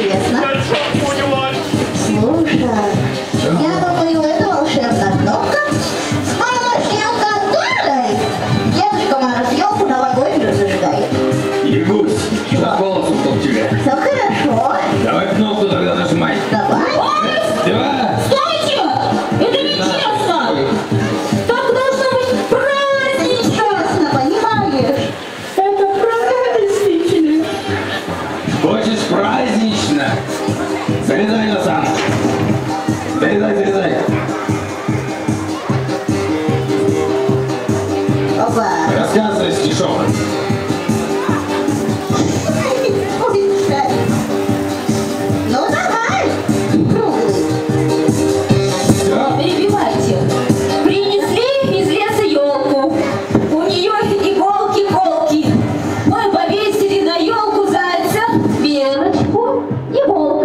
интересно. Слушай, я думаю, это волшебная кнопка. Она начнет контролей. Дедушка Мороз елку новогоднюю зажигает. Ягусь, что голосом у тебя? Все хорошо. Давай кнопку тогда нажимай. Давай. Два. Стойте! Это нечестно! Так должно быть празднично! Прекрасно, понимаешь? Это празднично! Хочешь празднично? Залезай на сам. Залезай. Опа. Рассказывай стишок. Ой, шарик. Ну давай. Все? Перебивайте! Принесли из леса елку. У нее иголки-колки. Мы повесили на елку зайца, белочку и волка.